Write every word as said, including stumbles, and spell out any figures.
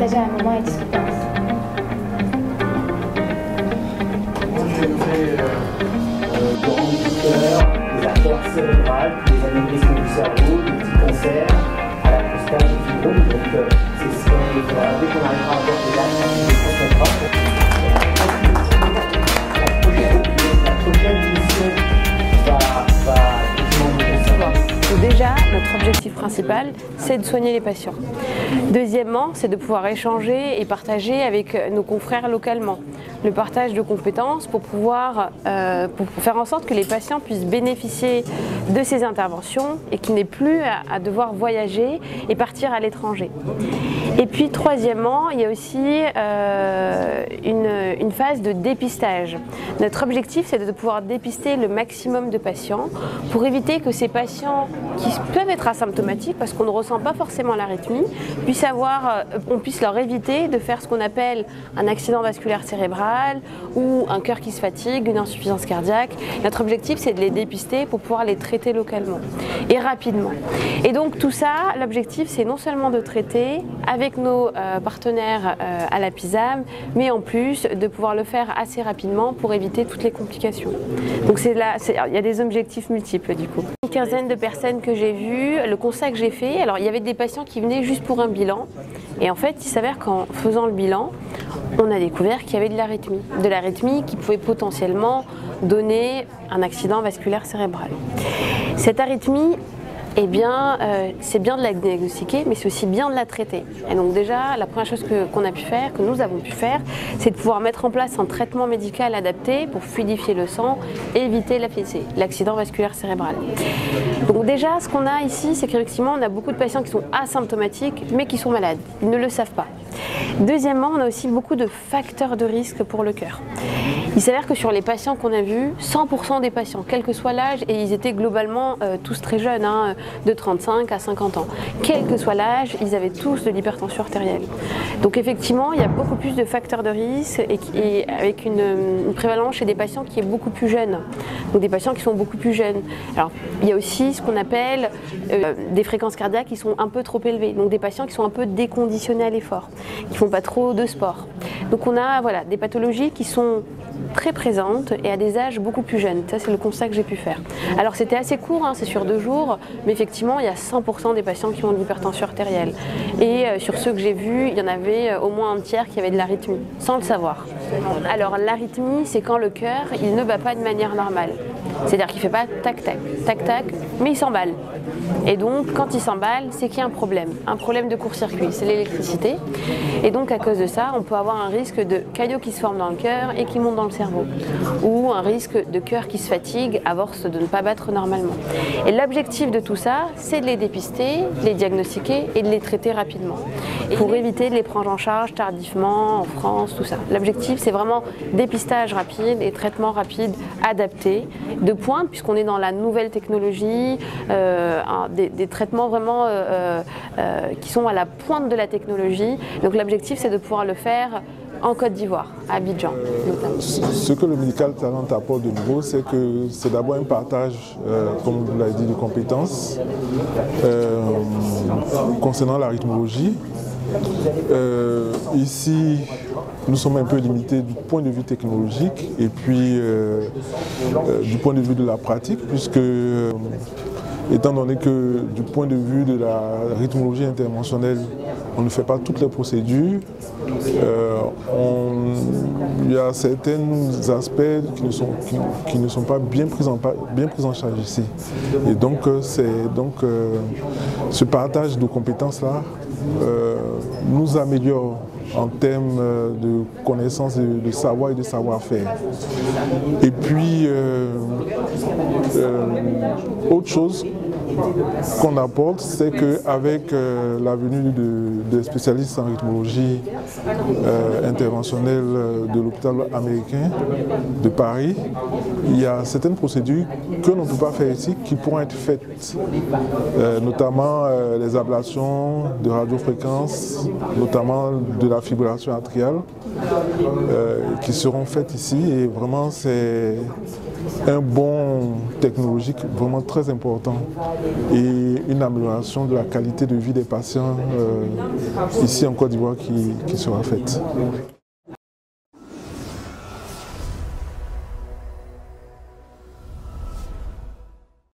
partager un moment et discuter ensemble. Je fais euh, de l'heure, des artères cérébrales, des anévrismes du cerveau, des petits cancers, à la prostate, des fibromes. Donc euh, c'est ce qu'on fera dès qu'on arrivera à avoir des dates, c'est ce qu'on fera. La prochaine émission va, va effectivement nous recevoir. Déjà, notre objectif principal, c'est de soigner les patients. Deuxièmement, c'est de pouvoir échanger et partager avec nos confrères localement. Le partage de compétences pour pouvoir euh, pour faire en sorte que les patients puissent bénéficier de ces interventions et qu'ils n'aient plus à, à devoir voyager et partir à l'étranger. Et puis troisièmement, il y a aussi euh, une, une phase de dépistage. Notre objectif, c'est de pouvoir dépister le maximum de patients pour éviter que ces patients qui peuvent être asymptomatiques, parce qu'on ne ressent pas forcément l'arythmie, puissent avoir, on puisse leur éviter de faire ce qu'on appelle un accident vasculaire cérébral ou un cœur qui se fatigue, une insuffisance cardiaque. Notre objectif, c'est de les dépister pour pouvoir les traiter localement et rapidement. Et donc tout ça, l'objectif, c'est non seulement de traiter avec nos euh, partenaires euh, à la P I S A M, mais en plus de pouvoir le faire assez rapidement pour éviter toutes les complications. Donc c'est là, il y a des objectifs multiples du coup. Une quinzaine de personnes que j'ai vues, le constat que j'ai fait, alors il y avait des patients qui venaient juste pour un bilan, et en fait il s'avère qu'en faisant le bilan, on a découvert qu'il y avait de l'arythmie, de l'arythmie qui pouvait potentiellement donner un accident vasculaire cérébral. Cette arythmie, eh bien, euh, c'est bien de la diagnostiquer, mais c'est aussi bien de la traiter. Et donc déjà, la première chose que, qu'on a pu faire, que nous avons pu faire, c'est de pouvoir mettre en place un traitement médical adapté pour fluidifier le sang et éviter l'A V C, l'accident vasculaire cérébral. Donc déjà, ce qu'on a ici, c'est qu'effectivement, on a beaucoup de patients qui sont asymptomatiques, mais qui sont malades. Ils ne le savent pas. Deuxièmement, on a aussi beaucoup de facteurs de risque pour le cœur. Il s'avère que sur les patients qu'on a vus, cent pour cent des patients, quel que soit l'âge, et ils étaient globalement euh, tous très jeunes, hein, de trente-cinq à cinquante ans, quel que soit l'âge, ils avaient tous de l'hypertension artérielle. Donc effectivement, il y a beaucoup plus de facteurs de risque et, et avec une, une prévalence chez des patients qui est beaucoup plus jeune, donc des patients qui sont beaucoup plus jeunes. Alors il y a aussi ce qu'on appelle euh, des fréquences cardiaques qui sont un peu trop élevées, donc des patients qui sont un peu déconditionnés à l'effort, qui font pas trop de sport. Donc on a voilà, des pathologies qui sont très présentes et à des âges beaucoup plus jeunes. Ça, c'est le constat que j'ai pu faire. Alors c'était assez court, hein, c'est sur deux jours, mais effectivement il y a cent pour cent des patients qui ont de l'hypertension artérielle. Et euh, sur ceux que j'ai vus, il y en avait euh, au moins un tiers qui avait de l'arythmie, sans le savoir. Alors l'arythmie, c'est quand le cœur il ne bat pas de manière normale. C'est-à-dire qu'il ne fait pas tac-tac, tac-tac, mais il s'emballe. Et donc, quand il s'emballe, c'est qu'il y a un problème, un problème de court-circuit, c'est l'électricité. Et donc, à cause de ça, on peut avoir un risque de caillot qui se forme dans le cœur et qui monte dans le cerveau. Ou un risque de cœur qui se fatigue à force de ne pas battre normalement. Et l'objectif de tout ça, c'est de les dépister, de les diagnostiquer et de les traiter rapidement. Pour éviter de les prendre en charge tardivement, en France, tout ça. L'objectif, c'est vraiment dépistage rapide et traitement rapide adapté, de pointe, puisqu'on est dans la nouvelle technologie, euh, des, des traitements vraiment euh, euh, qui sont à la pointe de la technologie. Donc l'objectif, c'est de pouvoir le faire en Côte d'Ivoire, à Abidjan notamment. Ce que le Medical Talent apporte de nouveau, c'est que c'est d'abord un partage, euh, comme vous l'avez dit, de compétences euh, concernant la rythmologie. Euh, ici, nous sommes un peu limités du point de vue technologique et puis euh, euh, du point de vue de la pratique, puisque euh, étant donné que du point de vue de la rythmologie interventionnelle, on ne fait pas toutes les procédures, euh, on, il y a certains aspects qui ne sont, qui, qui ne sont pas bien pris en, bien pris en charge ici. Et donc, c'est donc euh, ce partage de compétences-là euh, nous améliore en termes de connaissances, de, de savoir et de savoir-faire. Et puis, euh, euh, autre chose qu'on apporte, c'est qu'avec euh, la venue de, de spécialistes en rythmologie euh, interventionnelle de l'hôpital américain de Paris, il y a certaines procédures que l'on ne peut pas faire ici qui pourront être faites, euh, notamment euh, les ablations de radiofréquence, notamment de la fibrillation atriale, euh, qui seront faites ici, et vraiment c'est un bond technologique vraiment très important et une amélioration de la qualité de vie des patients euh, ici en Côte d'Ivoire qui, qui sera faite.